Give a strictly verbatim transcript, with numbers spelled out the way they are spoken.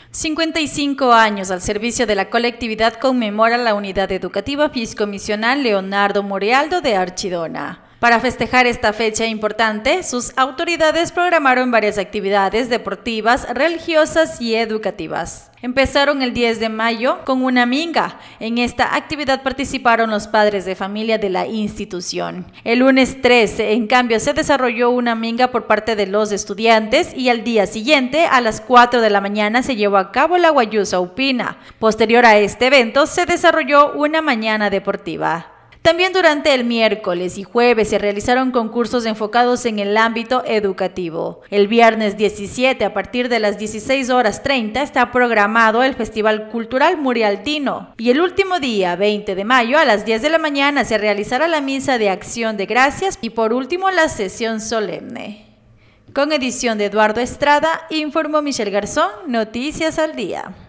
cincuenta y cinco años al servicio de la colectividad conmemora la Unidad Educativa Fiscomisional Leonardo Morealdo de Archidona. Para festejar esta fecha importante, sus autoridades programaron varias actividades deportivas, religiosas y educativas. Empezaron el diez de mayo con una minga. En esta actividad participaron los padres de familia de la institución. El lunes trece, en cambio, se desarrolló una minga por parte de los estudiantes y al día siguiente, a las cuatro de la mañana, se llevó a cabo la Guayusa Upina. Posterior a este evento, se desarrolló una mañana deportiva. También durante el miércoles y jueves se realizaron concursos enfocados en el ámbito educativo. El viernes diecisiete, a partir de las dieciséis horas treinta, está programado el Festival Cultural Murialdino. Y el último día, veinte de mayo, a las diez de la mañana, se realizará la misa de acción de gracias y por último la sesión solemne. Con edición de Eduardo Estrada, informó Michelle Garzón, Noticias al Día.